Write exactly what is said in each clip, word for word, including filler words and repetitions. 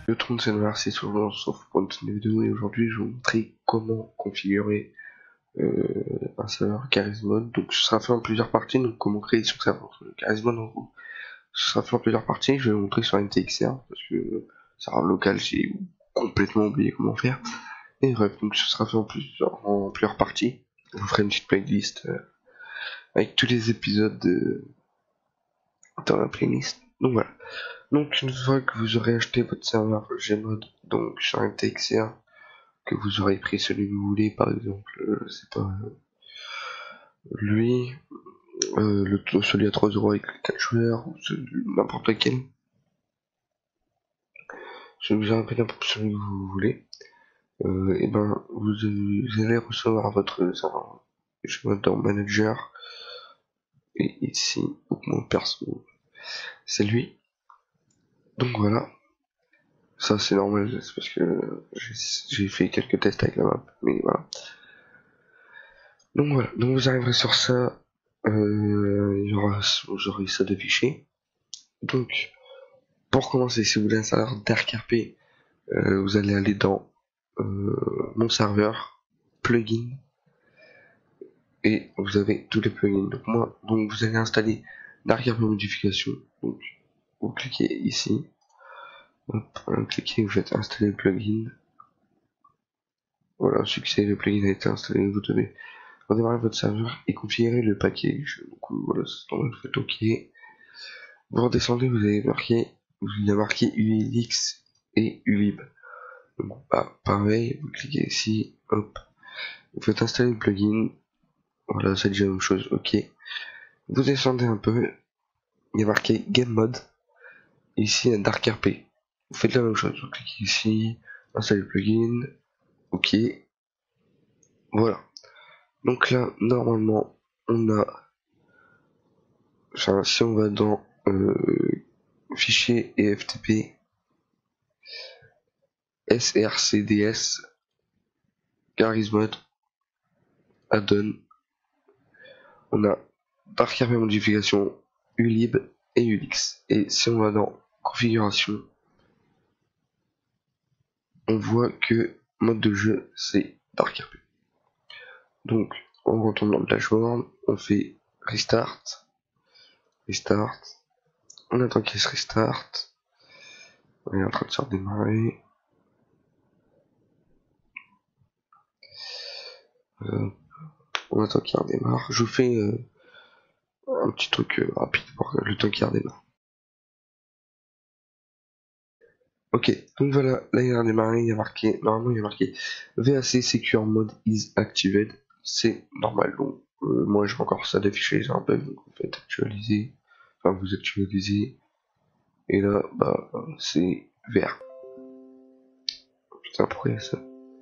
Le trente c'est c'est souvent sauf pour une petite vidéo et aujourd'hui je vais vous montrer comment configurer euh, un serveur Charismod. Donc ce sera fait en plusieurs parties, donc comment créer son serveur Charismod en gros. Ce sera fait en plusieurs parties, je vais vous montrer sur M T X R parce que serveur local j'ai complètement oublié comment faire. Et bref, donc ce sera fait en plusieurs, en plusieurs parties. Je vous ferai une petite playlist euh, avec tous les épisodes euh, dans la playlist. Donc voilà. Donc une fois que vous aurez acheté votre serveur Gmod, donc sur M T X R, que vous aurez pris celui que vous voulez, par exemple, euh, c'est pas euh, lui, euh, le, celui à trois euros avec quatre joueurs, ou n'importe lequel, celui que vous aurez pris n'importe celui que vous voulez, euh, et ben vous, vous allez recevoir votre serveur Gmod dans Manager, et ici, donc mon perso, c'est lui. Donc voilà. Ça c'est normal, c'est parce que j'ai fait quelques tests avec la map, mais voilà. Donc voilà, donc vous arriverez sur ça, euh, il y aura, vous aurez ça de fichiers. Donc, pour commencer, si vous voulez un serveur DarkRP, euh, vous allez aller dans euh, mon serveur, plugin, et vous avez tous les plugins. Donc moi, donc vous allez installer DarkRP modification. Donc vous cliquez ici, hop, vous cliquez, vous faites installer le plugin. Voilà, succès, le plugin a été installé, vous devez redémarrer votre serveur et configurer le package. Donc voilà, vous faites OK. Vous redescendez, vous avez marqué, il y a marqué U L X et U L I B. Donc bah, pareil, vous cliquez ici, hop, vous faites installer le plugin. Voilà, c'est déjà la même chose, OK. Vous descendez un peu, il y a marqué Game Mode. Ici, il y a DarkRP. Vous faites la même chose, vous cliquez ici, installer le plugin, OK. Voilà. Donc là, normalement, on a, enfin, si on va dans euh, fichier et F T P, S R C D S, Charismod, add-on, on a DarkRP modification, U L I B et U L X. Et si on va dans configuration, on voit que mode de jeu c'est DarkRP. Donc on retourne dans le dashboard, on fait restart, restart, on attend qu'il se restart, on est en train de se redémarrer. Euh, on attend qu'il redémarre. Je vous fais euh, un petit truc euh, rapide pour le temps qu'il redémarre. Ok, donc voilà, là il a redémarré, il y a marqué, normalement il y a marqué V A C Secure Mode is activated, c'est normal, donc euh, moi j'ai encore ça d'afficher, j'ai un bug, donc vous faites actualiser, enfin vous actualisez, et là, bah, c'est vert. Putain, pourquoi il y a ça?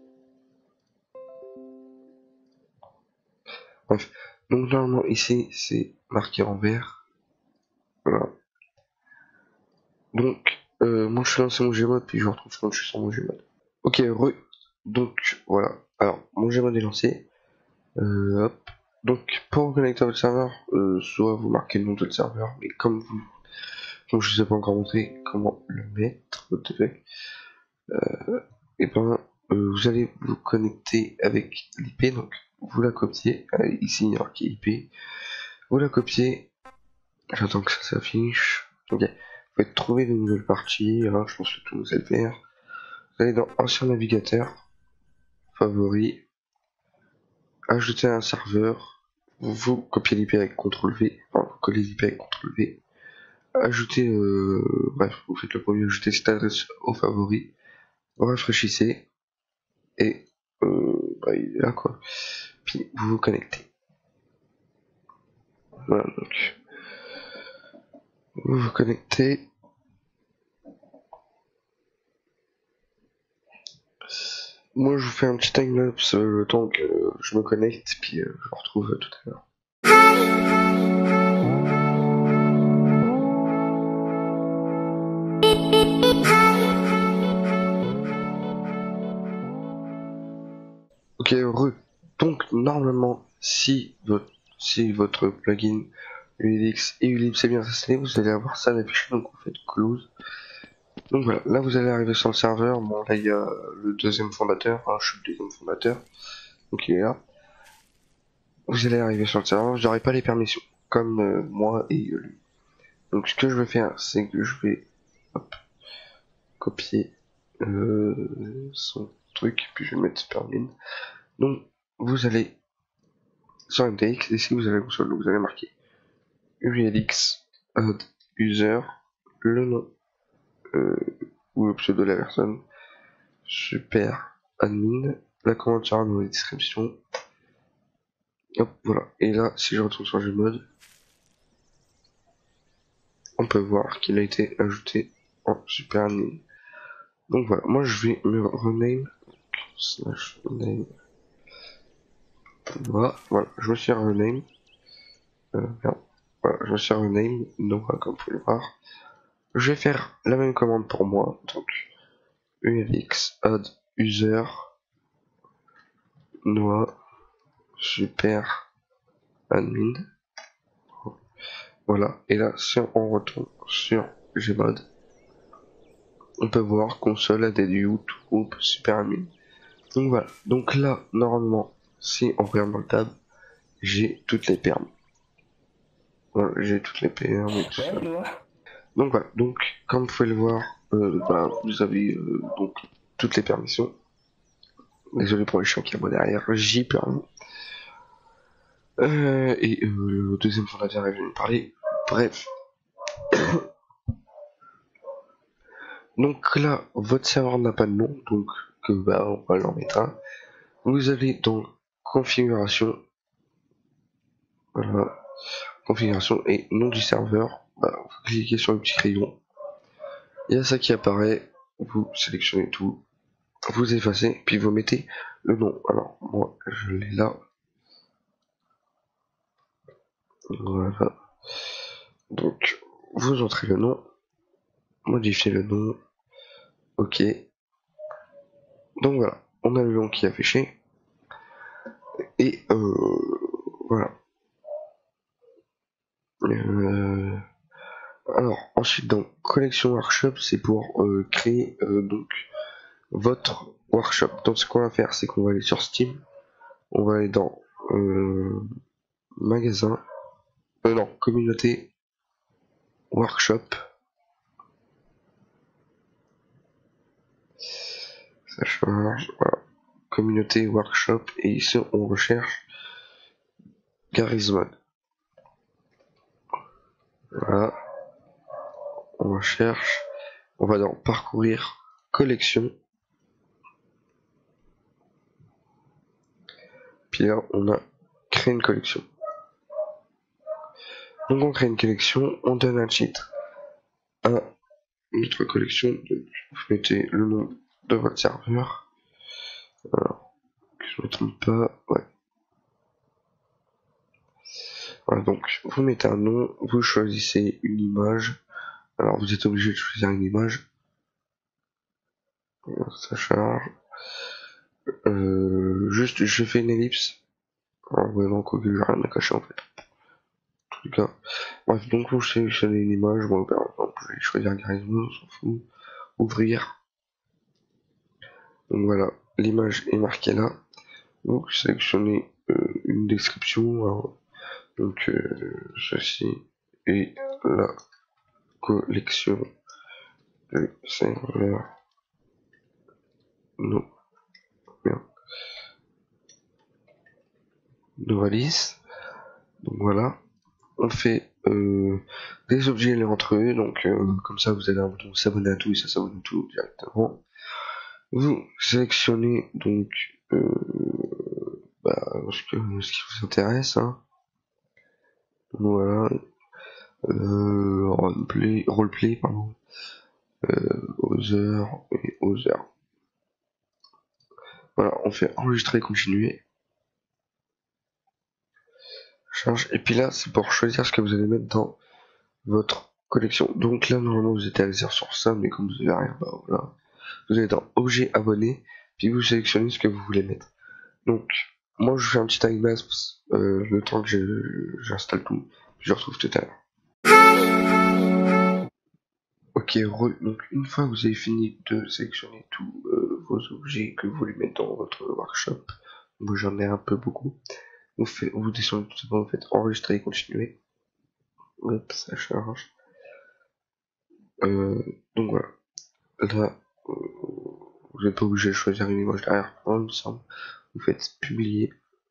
Bref, donc normalement ici c'est marqué en vert, voilà. Donc, euh, moi je suis lancé mon Gmod, puis je vous retrouve quand je suis sur mon Gmod. Ok, re, donc voilà, alors mon Gmod est lancé. Euh, hop. Donc pour vous connecter à votre serveur, euh, soit vous marquez le nom de votre serveur, mais comme vous, donc je ne vous ai pas encore montré comment le mettre, what the fuck, euh, et ben euh, vous allez vous connecter avec l'I P, donc vous la copiez, allez, ici il y a marqué I P, vous la copiez, j'attends que ça s'affiche, ok, vous pouvez trouver de nouvelles parties, hein, je pense que tout vous allez le faire, vous allez dans ancien navigateur, favoris, ajouter un serveur, vous copiez l'I P avec contrôle V, enfin vous collez l'I P avec contrôle V, ajouter, euh, bref, vous faites le premier, ajouter cette adresse aux favoris, vous rafraîchissez, et euh, bah, il est là quoi, puis vous vous connectez. Voilà, donc vous vous connectez. Moi je vous fais un petit timelapse euh, le temps que euh, je me connecte, puis euh, je vous retrouve euh, tout à l'heure. Ok, re. Donc normalement, si votre, si votre plugin U L X et U L I B c'est bien installé, vous allez avoir ça d'affiché, donc vous faites close. Donc voilà, là vous allez arriver sur le serveur. Bon, là il y a le deuxième fondateur, hein, je suis le deuxième fondateur, donc il est là. Vous allez arriver sur le serveur, vous n'aurez pas les permissions, comme euh, moi et euh, lui. Donc ce que je vais faire, c'est que je vais hop, copier euh, son truc, puis je vais mettre Supermin. Donc vous allez sur M T X, ici vous allez vous allez marquer U R X add user, le nom euh, ou le pseudo de la personne, super admin, la commande sera dans la description. Hop, voilà. Et là, si je retourne sur Gmod, on peut voir qu'il a été ajouté en super admin. Donc voilà, moi je vais me rename slash name. Voilà, voilà, je me suis rename. Euh, non, voilà, je me suis rename, donc voilà, comme vous pouvez le voir. Je vais faire la même commande pour moi, donc U R X add user Noah super admin. Voilà, et là si on retourne sur Gmod, on peut voir console add YouTube super admin. Donc voilà, donc là normalement si on regarde dans le tab, j'ai toutes les permes. Voilà, j'ai toutes les permes et tout ça. Donc voilà, donc comme vous pouvez le voir, euh, bah, vous avez euh, donc toutes les permissions. Désolé pour les chiens qui aboient derrière, j'y perds. Euh, et euh, le deuxième fondateur est venu me parler. Bref. Donc là, votre serveur n'a pas de nom, donc que bah, on va l'en mettre un. Vous allez dans configuration. Voilà. Configuration et nom du serveur. Bah, vous cliquez sur le petit crayon. Il y a ça qui apparaît. Vous sélectionnez tout. Vous effacez, puis vous mettez le nom. Alors, moi, je l'ai là. Voilà. Donc, vous entrez le nom. Modifiez le nom. Ok. Donc voilà. On a le nom qui est affiché. Et euh, voilà. Euh, alors, ensuite, dans Collection Workshop, c'est pour euh, créer euh, donc votre workshop. Donc, ce qu'on va faire, c'est qu'on va aller sur Steam. On va aller dans euh, Magasin. Euh, non, Communauté Workshop. Ça charge, voilà. Communauté Workshop. Et ici, on recherche Garry's-Mod. Voilà. On recherche. On va dans Parcourir Collection. Puis là, on a Créer une collection. Donc, on crée une collection. On donne un titre à notre collection. Donc, vous mettez le nom de votre serveur. Alors, que je ne me trompe pas. Ouais. Voilà, donc vous mettez un nom, vous choisissez une image. Alors vous êtes obligé de choisir une image. Ça charge. Euh, juste, je fais une ellipse. Alors vraiment, quoi que j'ai rien à cacher en fait. En tout cas. Bref, donc vous sélectionnez une image. Moi, par exemple, je vais choisir Garry's-Mod, on s'en fout. Ouvrir. Donc voilà, l'image est marquée là. Vous sélectionnez euh, une description. Hein. Donc euh, ceci est la collection de serveur. Non, bien. Novalis. Donc voilà. On fait euh, des objets les entre eux. Donc euh, comme ça, vous allez un bouton s'abonner à tout et ça s'abonne à tout directement. Vous sélectionnez donc euh, bah, ce, que, ce qui vous intéresse. Hein. Voilà. Euh, roleplay, roleplay, pardon. Euh, Other et Other. Voilà, on fait enregistrer, continuer. Charge. Et puis là, c'est pour choisir ce que vous allez mettre dans votre collection. Donc là, normalement, vous êtes à l'aise sur ça, mais comme vous avez rien, bah voilà. Vous allez dans objet abonné, puis vous sélectionnez ce que vous voulez mettre. Donc, moi, je fais un petit time lapse, euh, le temps que j'installe tout, puis je retrouve tout à l'heure. Ok, Ok, re, donc une fois que vous avez fini de sélectionner tous euh, vos objets que vous voulez mettre dans votre workshop, moi j'en ai un peu beaucoup, vous, fait, vous descendez tout simplement, vous faites enregistrer et continuer. Hop, ça charge. Euh, donc voilà, là, euh, vous n'êtes pas obligé de choisir une image derrière, il me semble. Vous faites publier,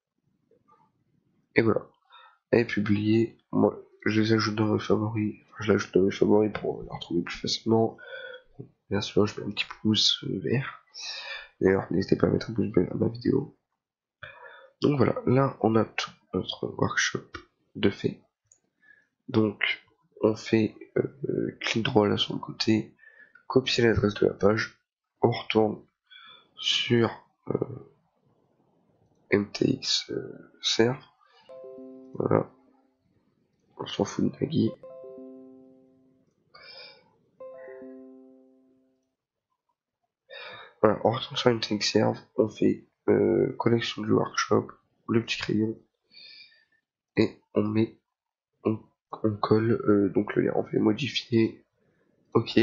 et voilà. Et publier, moi je les ajoute dans mes favoris, enfin, je l'ajoute dans mes favoris pour la retrouver plus facilement. Bien sûr, je mets un petit pouce vert. D'ailleurs, n'hésitez pas à mettre un pouce bleu à ma vidéo. Donc voilà, là on a tout notre workshop de fait. Donc on fait euh, clic droit là sur le côté, copier l'adresse de la page, on retourne sur euh, M T X euh, serve, voilà, on s'en fout de Nagui. Voilà, on retourne sur M T X serve, on fait euh, collection du workshop, le petit crayon, et on met, on, on colle euh, donc le lien, on fait modifier, ok.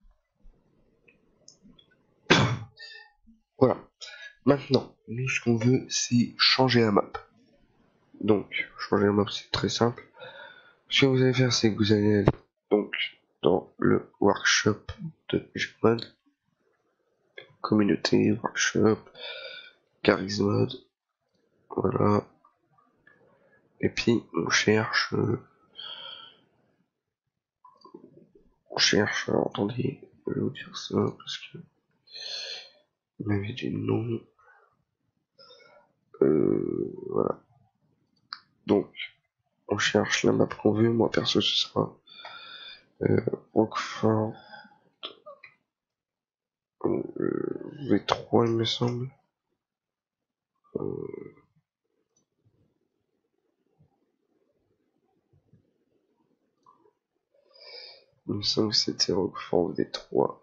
Voilà. Maintenant, nous ce qu'on veut, c'est changer la map. Donc, changer la map, c'est très simple. Ce que vous allez faire, c'est que vous allez aller donc dans le workshop de Gmod, communauté, workshop, Charismod, voilà. Et puis on cherche, euh, on cherche. Alors, attendez, je vais vous dire ça parce que vous m'avez dit non. Euh, voilà. Donc, on cherche la map qu'on veut. Moi perso, ce sera euh, Roquefort euh, V trois, il me semble. Euh, il me semble que c'était Roquefort V trois.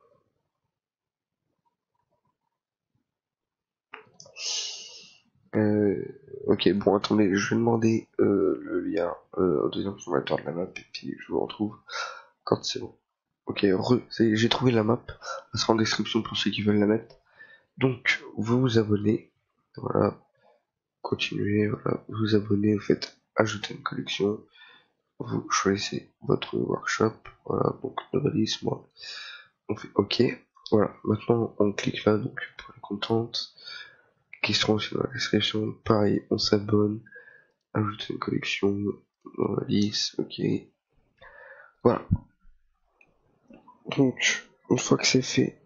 Euh, ok, bon, attendez, je vais demander euh, le lien euh, au deuxième consommateur de la map et puis je vous retrouve quand c'est bon. Ok, re, j'ai trouvé la map, elle sera en description pour ceux qui veulent la mettre. Donc, vous vous abonnez, voilà, continuez, voilà, vous vous abonnez, vous faites ajouter une collection, vous choisissez votre workshop, voilà, donc Novalis, moi, on fait ok, voilà, maintenant on clique là, donc pour les contentes, qui seront aussi dans la description, pareil, on s'abonne, ajouter une collection, Novalis, ok, voilà, donc, une fois que c'est fait,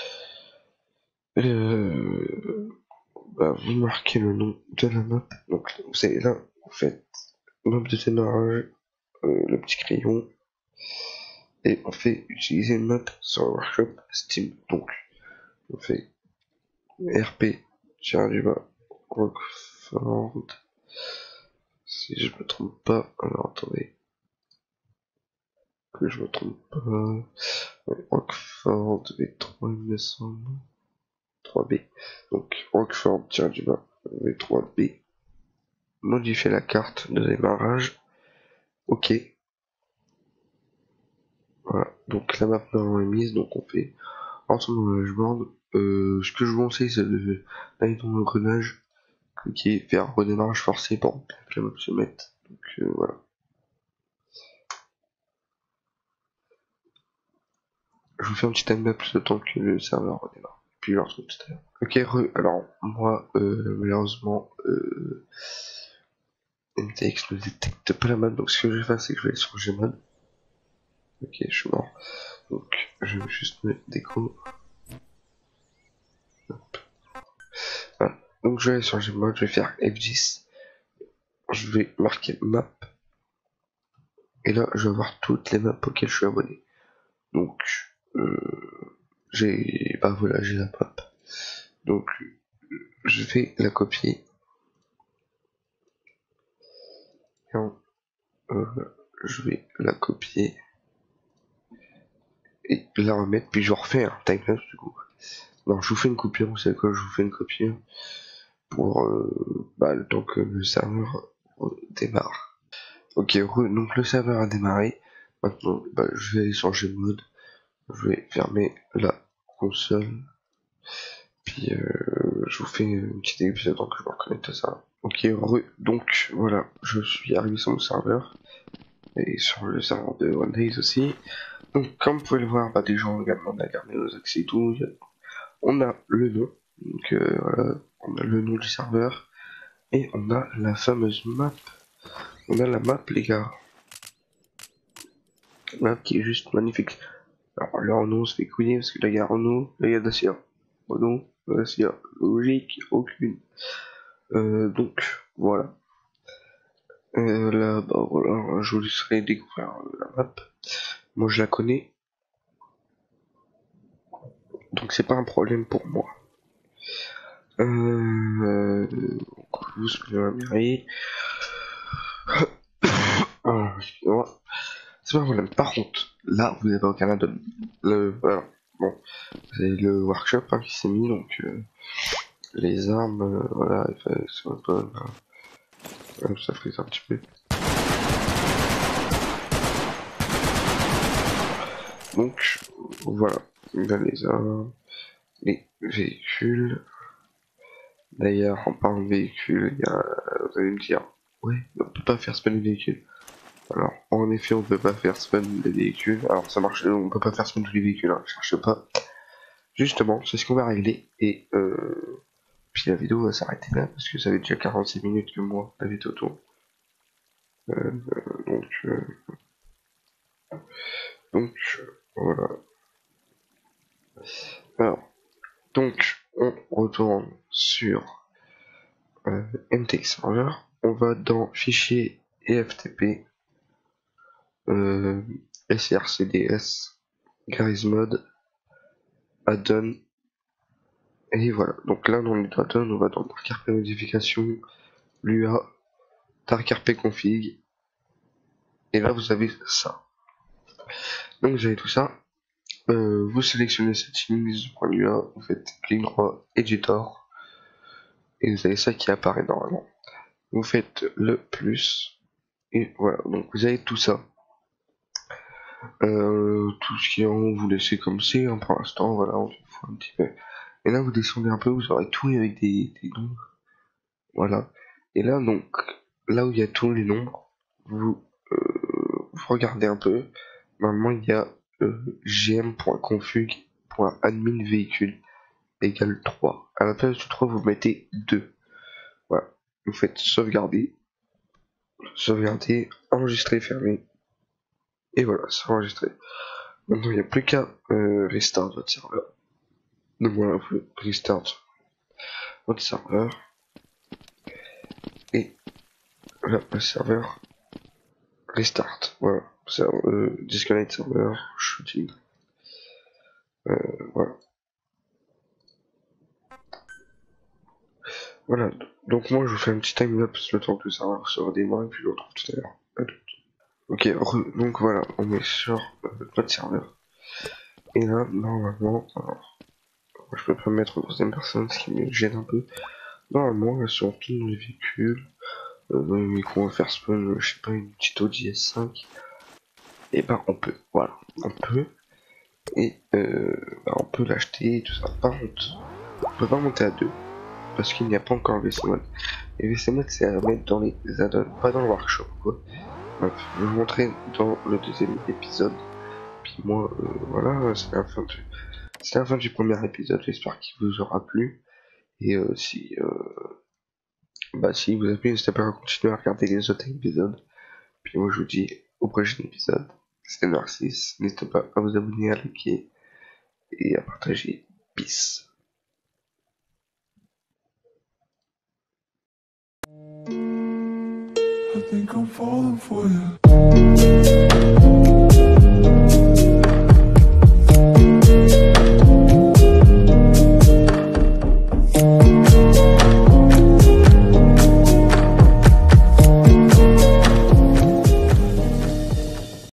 euh, bah, vous marquez le nom de la map, donc vous allez là, vous faites map de démarrage, euh, le petit crayon, et on fait utiliser une map sur le workshop Steam. Donc, on fait R P, tiens du bas, Rockford, si je me trompe pas, alors attendez, que je me trompe pas, Rockford V trois, il me semble, trois B, donc Rockford, tiens du bas, V trois B, modifier la carte de démarrage, ok, voilà, donc la map maintenant est mise, donc on fait ensemble dans le dashboard. Euh, ce que je vous conseille, c'est d'aller dans l'engrenage, cliquer, faire redémarrage forcé pour que la map se mette. Donc euh, voilà. Je vous fais un petit timelapse le temps que le serveur redémarre. Puis je le retrouve tout à l'heure. Ok, re, alors moi, euh, malheureusement, euh, M T X ne détecte pas la map, donc ce que je vais faire, c'est que je vais aller sur Gmod. Ok, je suis mort. Donc je vais juste me déco. Voilà. Donc je vais aller sur Gmod, je vais faire F dix. Je vais marquer map. Et là, je vais avoir toutes les maps auxquelles je suis abonné. Donc, euh, j'ai, bah voilà, j'ai la map. Donc, je vais la copier. Et en, euh, je vais la copier et la remettre. Puis je refais un timelapse du coup. Alors, je vous fais une coupure. Vous savez quoi? Je vous fais une coupure pour euh, bah, le temps que le serveur démarre. Ok, re, donc le serveur a démarré. Maintenant, bah, je vais aller sur Gmod. Je vais fermer la console. Puis euh, je vous fais une petite épisode donc je me reconnecte à ça. Ok, re, donc voilà, je suis arrivé sur mon serveur. Et sur le serveur de One Days aussi. Donc comme vous pouvez le voir, bah, des gens également on a gardé nos accès et tout. On a le nom. Donc euh, voilà, on a le nom du serveur. Et on a la fameuse map. On a la map les gars. La map qui est juste magnifique. Alors là Renault on se fait couiller parce que là il y a Renault, là il y a Dacia. Renault, Dacia, logique, aucune. Euh, donc voilà. Euh, là bah voilà, je vous laisserai découvrir la map. Moi je la connais. Donc c'est pas un problème pour moi. Euh, vous suivez la mairie. Ah, excusez-moi. C'est pas un problème. Par contre, là, vous n'avez aucun add-on. Le, voilà. Bon, c'est le workshop hein, qui s'est mis, donc euh, les armes, euh, voilà, elles sont bonnes. Voilà. Ça frise un petit peu. Donc, voilà. Il y a les armes, les véhicules. D'ailleurs, en parlant de véhicules, il y a, vous allez me dire, ouais, on peut pas faire spawn les véhicules. Alors, en effet, on peut pas faire spawn les véhicules. Alors, ça marche, on peut pas faire spawn tous les véhicules, hein, je cherche pas. Justement, c'est ce qu'on va régler. Et euh, puis la vidéo va s'arrêter là, parce que ça fait déjà quarante-six minutes que moi, la vidéo tourne. Euh, donc, euh, donc, voilà. Alors, donc, on retourne sur euh, M T X Server. On va dans Fichier et F T P. Euh, S R C D S, Garry's Mod, Add-on, et voilà. Donc là, dans les add-on, on va dans Dark modification, l'U A, Dark config, et là vous avez ça. Donc vous avez tout ça. Euh, vous sélectionnez settings.lua, vous faites clic droit, editor, et vous avez ça qui apparaît normalement. Vous faites le plus, et voilà. Donc vous avez tout ça. Euh, tout ce qui est en haut, vous laissez comme c'est, hein, pour l'instant, voilà, on s'en fout un petit peu. Et là, vous descendez un peu, vous aurez tout avec des, des nombres. Voilà. Et là, donc, là où il y a tous les nombres, vous, euh, vous regardez un peu. Normalement, il y a euh, gm.config.admin véhicule égale trois. À la place du trois, vous mettez deux. Voilà. Vous faites sauvegarder, sauvegarder, enregistrer, fermer. Et voilà, c'est enregistré. Maintenant, il n'y a plus qu'à euh, restart votre serveur. Donc voilà, vous restart votre serveur. Et là, le serveur restart. Voilà. Serveur, euh, disconnect serveur, shooting. Euh, voilà. Voilà. Donc moi, je vous fais un petit time-lapse le temps que le serveur se redémarre et puis je vous retrouve tout à l'heure. À tout. Ok, re, donc voilà, on est sur euh, notre serveur. Et là, normalement, alors, je peux pas me mettre en troisième personne, ce qui me gêne un peu. Normalement, là, sur tous les véhicules, euh, qu'on va faire spawn, je sais pas, une petite Audi S cinq, et ben on peut, voilà, on peut, et euh, bah, on peut l'acheter et tout ça. Par contre, on peut pas monter à deux, parce qu'il n'y a pas encore V C Mod. Et V C Mod, c'est à mettre dans les add-ons, pas dans le workshop, quoi. Bref, je vais vous montrer dans le deuxième épisode. Puis moi, euh, voilà, c'est la fin de, c'est la fin du premier épisode. J'espère qu'il vous aura plu. Et euh, si, euh, bah si vous avez plu, n'hésitez pas à continuer à regarder les autres épisodes. Puis moi, je vous dis au prochain épisode. C'était Narcisse. N'hésitez pas à vous abonner, à liker et à partager. Peace. I think I'm falling for you.